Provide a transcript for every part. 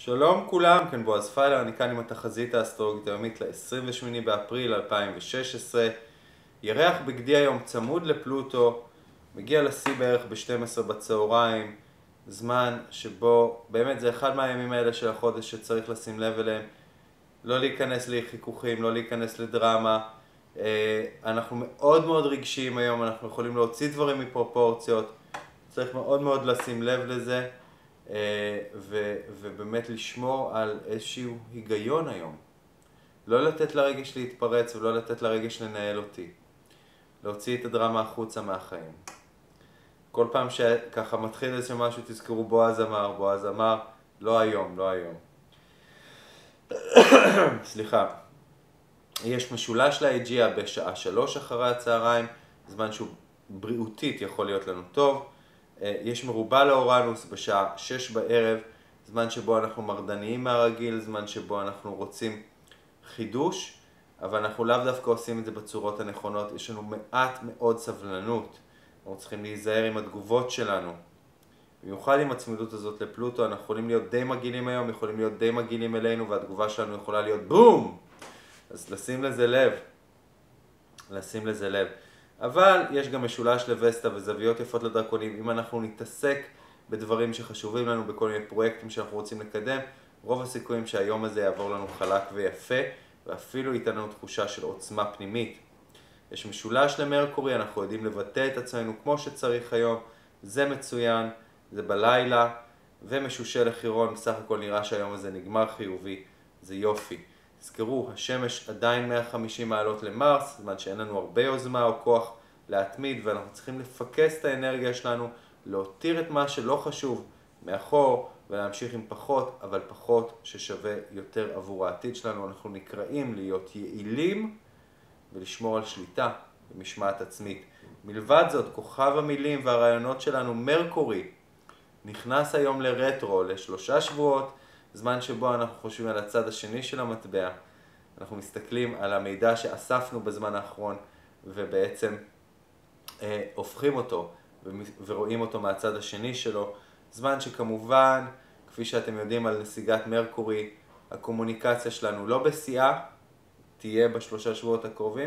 שלום כולם, כאן בועז פיילר, אני כאן עם התחזית האסטרולוגית היומית ל-28 באפריל 2016. ירח בגדי היום צמוד לפלוטו, מגיע לשיא בערך ב-12 בצהריים, זמן שבו באמת זה אחד מהימים האלה של החודש שצריך לשים לב אליהם, לא להיכנס לחיכוכים, לא להיכנס לדרמה. אנחנו מאוד מאוד רגשיים היום, אנחנו יכולים להוציא דברים מפרופורציות, צריך מאוד מאוד לשים לב לזה. ובאמת לשמור על איזשהו היגיון היום. לא לתת לרגש להתפרץ ולא לתת לרגש לנהל אותי. להוציא את הדרמה החוצה מהחיים. כל פעם שככה מתחיל איזה משהו תזכרו בועז אמר, לא היום, לא היום. סליחה. יש משולש להגיע בשעה 3 אחרי הצהריים, זמן שהוא בריאותית יכול להיות לנו טוב. יש מרובה לאורנוס בשעה 6 בערב, זמן שבו אנחנו מרדניים מהרגיל, זמן שבו אנחנו רוצים חידוש, אבל אנחנו לאו דווקא עושים את זה בצורות הנכונות. יש לנו מעט מאוד סבלנות, אנחנו צריכים להיזהר עם התגובות שלנו. במיוחד עם הצמידות הזאת לפלוטו, אנחנו יכולים להיות די מגעילים היום, יכולים להיות די מגעילים אלינו, והתגובה שלנו יכולה להיות בום! אז לשים לזה לב. אבל יש גם משולש לווסטה וזוויות יפות לדרקונים. אם אנחנו נתעסק בדברים שחשובים לנו, בכל מיני פרויקטים שאנחנו רוצים לקדם, רוב הסיכויים שהיום הזה יעבור לנו חלק ויפה, ואפילו ייתן לנו תחושה של עוצמה פנימית. יש משולש למרקורי, אנחנו יודעים לבטא את עצמנו כמו שצריך היום, זה מצוין, זה בלילה, ומשושה לחירון, בסך הכל נראה שהיום הזה נגמר חיובי, זה יופי. תזכרו, השמש עדיין 150 מעלות למרס, זאת אומרת שאין לנו הרבה יוזמה או כוח להתמיד, ואנחנו צריכים לפקס את האנרגיה שלנו, להותיר את מה שלא חשוב מאחור, ולהמשיך עם פחות, אבל פחות ששווה יותר עבור העתיד שלנו. אנחנו נקראים להיות יעילים ולשמור על שליטה ומשמעת עצמית. מלבד זאת, כוכב המילים והרעיונות שלנו, מרקורי, נכנס היום לרטרו, ל3 שבועות, זמן שבו אנחנו חושבים על הצד השני של המטבע. אנחנו מסתכלים על המידע שאספנו בזמן האחרון, ובעצם הופכים אותו ורואים אותו מהצד השני שלו. זמן שכמובן, כפי שאתם יודעים על נסיגת מרקורי, הקומוניקציה שלנו לא בשיאה, תהיה ב3 שבועות הקרובים.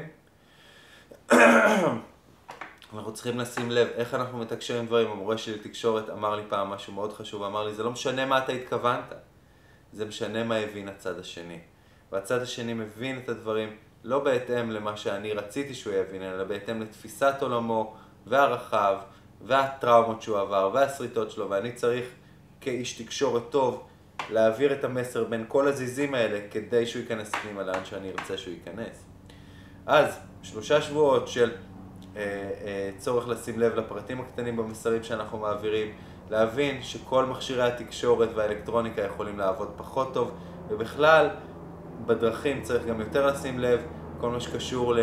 אנחנו צריכים לשים לב איך אנחנו מתקשרים דברים. המורה שלי לתקשורת אמר לי פעם משהו מאוד חשוב, אמר לי, זה לא משנה מה אתה התכוונת, זה משנה מה הבין הצד השני. והצד השני מבין את הדברים לא בהתאם למה שאני רציתי שהוא יבין, אלא בהתאם לתפיסת עולמו והרחב והטראומות שהוא עבר והסריטות שלו, ואני צריך כאיש תקשורת טוב להעביר את המסר בין כל הזיזים האלה כדי שהוא ייכנס פנימה לאן שאני ארצה שהוא ייכנס. אז 3 שבועות של צורך לשים לב לפרטים הקטנים במסרים שאנחנו מעבירים, להבין שכל מכשירי התקשורת והאלקטרוניקה יכולים לעבוד פחות טוב, ובכלל בדרכים צריך גם יותר לשים לב, כל מה שקשור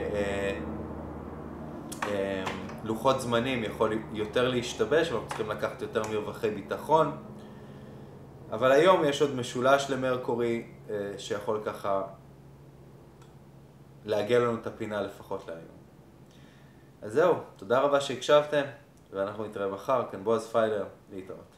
ללוחות זמנים יכול יותר להשתבש, ואנחנו צריכים לקחת יותר מרווחי ביטחון. אבל היום יש עוד משולש למרקורי שיכול ככה להגיע לנו את הפינה לפחות להיום. אז זהו, תודה רבה שהקשבתם, ואנחנו נתראה מחר, כאן בועז פיילר, להתראות.